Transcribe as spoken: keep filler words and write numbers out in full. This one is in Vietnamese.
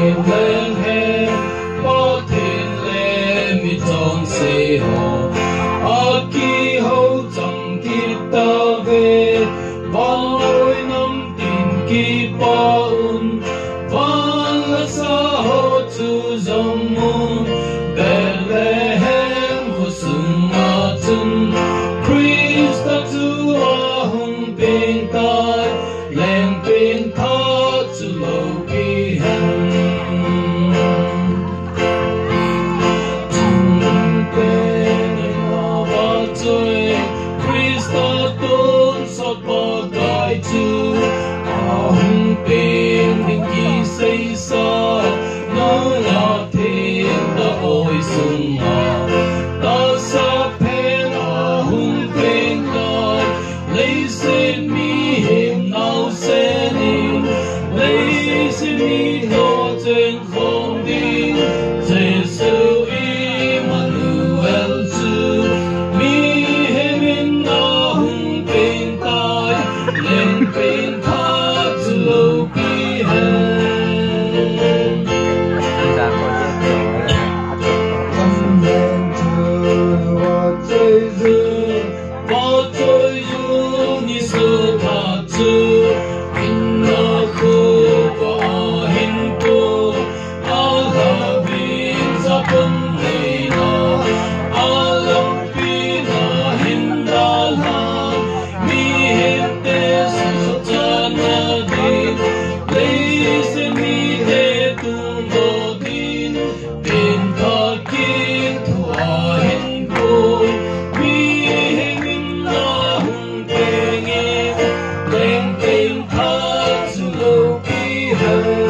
靚輕，不斷你滅狀四河，阿基好曾結得嘅，還會能電結伴，還來沙河住上門，別嚟輕和送阿真 Krista 住阿紅變大，靚變他住路邊從邊我話最 Krista 都實不解住阿紅變定義四沙能那天的愛送我大沙片阿紅變大你是mi hiểm nào sẽ đi lấy xin mi lo trên không đi Giêsu Emmanuel zu mi hiểm nào hung bên tai lên bên tha zu lâu bi hen tâm lên từ và chơi dư và chơi dư như sự tha zu inna khu và hin cô Allah bin za bum ni na Allah bin na hin da la mi hin te su cha na di lấy se mi te tu mo din bin ta kin tu a hin cô mi hin na hung pe nghe lên bên tha zu lâu bi hen